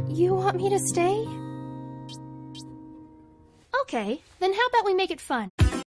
You want me to stay? Okay, then how about we make it fun?